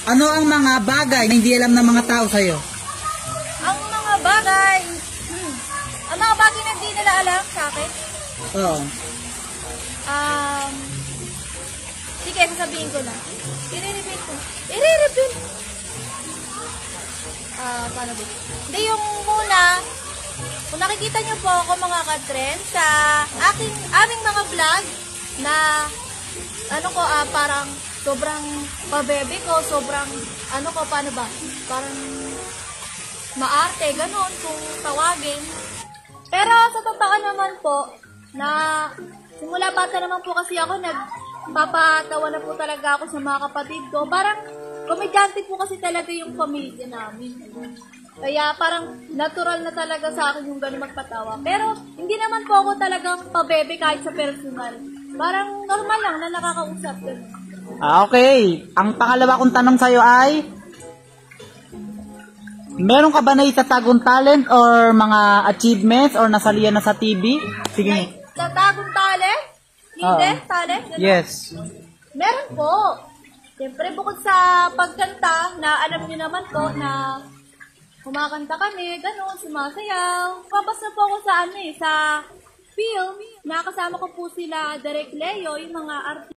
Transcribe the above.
Ano ang mga bagay na hindi alam ng mga tao sa'yo? Ang mga bagay, ang mga bagay na hindi nila alam sa akin. Oo. Sige, sasabihin ko na. I-repeat ko. I-repeat. Paano ba? Hindi, yung muna, kung nakikita niyo po ako mga ka-trend sa aming mga vlog na parang sobrang pabebe ko, sobrang paano ba? Parang maarte, ganon kung tawagin. Pero sa totoo naman po, na simula bata naman po kasi ako, nagpapatawa na po talaga ako sa mga kapatid ko. Parang komedyante po kasi talaga yung pamilya namin. Kaya parang natural na talaga sa akin yung gano'n magpatawa. Pero hindi naman po ako talagang pabebe kahit sa personal. Parang normal lang na nakakausap. Okay. Ang pangalawa kong tanong sa'yo ay, meron ka ba na itatagong talent or mga achievements or nasalihan na sa TV? Sige. Tatagong talent? Hindi? Talent? Yes. Meron po. Siyempre, bukod sa pagkanta, na alam niyo naman po na kumakanta kami, gano'n, sumasayaw. Papasa po ako sa sa film. Nakasama ko po sila Direk Leo, yung mga artist.